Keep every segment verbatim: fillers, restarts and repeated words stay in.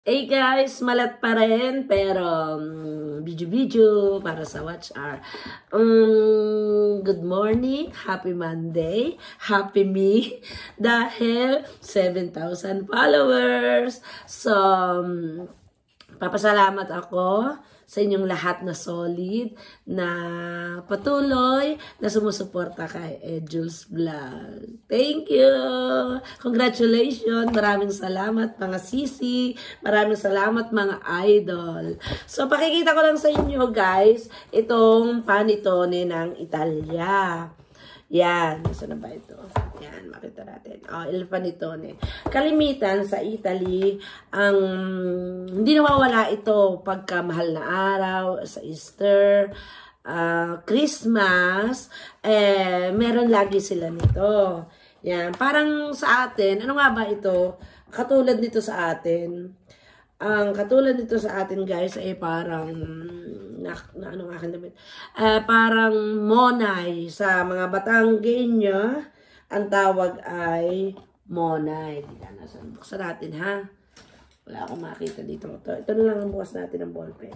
Hey guys, malat pa rin, pero um, video-video para sa Watch Hour. Um, good morning, happy Monday, happy me, dahil seven thousand followers. So, um, papasalamat ako sa inyong lahat na solid, na patuloy, na sumusuporta kay Edjules Vlog. Thank you! Congratulations! Maraming salamat mga sisi, maraming salamat mga idol. So, pakikita ko lang sa inyo guys, itong panitone ng Italia. Yan, saan na ba ito? Yan, makita natin. Oh, il panitone. Kalimitan sa Italy, ang hindi nawawala ito pagka mahal na araw, sa Easter, uh, Christmas, eh, meron lagi sila nito. Yan, parang sa atin, ano nga ba ito? Katulad nito sa atin. Ang katulad nito sa atin guys ay parang na, na anong aking damit uh, parang monay sa mga Batangueño. Ang tawag ay monay. Buksan natin ha, wala akong makita dito. Ito, ito na lang ang bukas natin ng ballpen.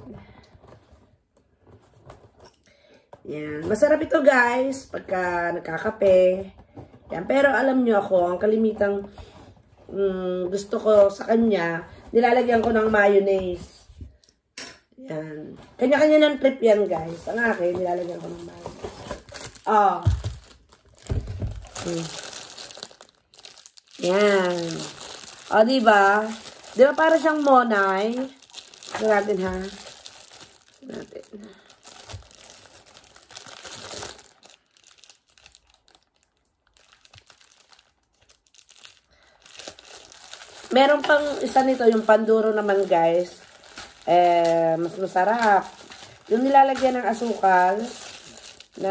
Yan, masarap ito guys pagka nagkakape. Yan, pero alam nyo ako, ang kalimitang um, gusto ko sa kanya, nilalagyan ko ng mayonnaise. Yan. Kanya-kanya ng trip yan, guys. Ang akin, nilalagyan ko ng mayonnaise. Oh. Hmm. Yan. O, oh, diba? Diba para siyang monay? Ito natin, ha? Ito natin. Meron pang isa nito, yung panduro naman guys. Eh, mas masarap. Yung nilalagyan ng asukal na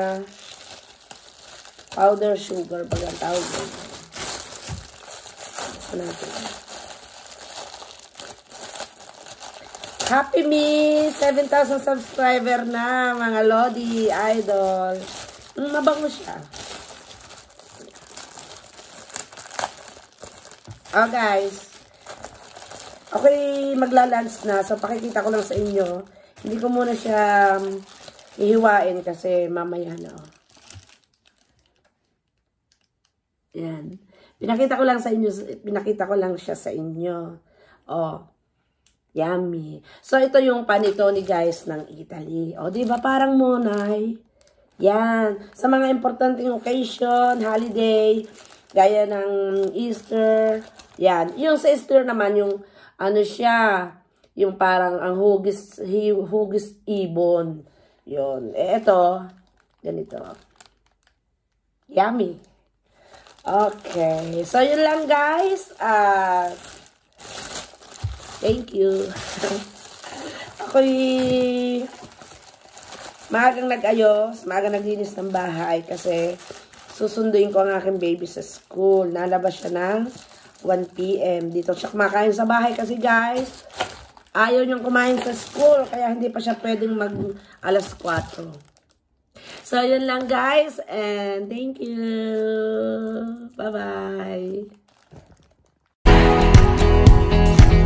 powder sugar, bagang tawag yun. Ito natin. Happy me! seven thousand subscriber na, mga Lodi, idol. Mm, mabango siya. Oh guys, ako'y magla-lunch na, so pakikita ko lang sa inyo. Hindi ko muna siya um, ihiwain kasi mamaya na. Oh. Yan. Pinakita ko lang sa inyo, pinakita ko lang siya sa inyo. Oh, yummy. So ito yung panitone guys ng Italy. Oh, di ba parang monay? Yan. Sa mga importanteng occasion, holiday, gaya ng Easter. Yan. Yung sa Easter naman, yung ano siya, yung parang ang hugis, hugis ibon. Yun. Eh, ito, ganito. Yummy. Okay. So, yun lang guys. Uh, thank you. Ako'y maagang nag-ayos, maagang naglinis ng bahay kasi susunduin ko ang aking baby sa school. Nalabas siya ng one P M Dito siya kumakain sa bahay kasi guys, ayaw niyang kumain sa school. Kaya hindi pa siya pwedeng mag alas kwatro. So, yun lang guys. And thank you. Bye-bye.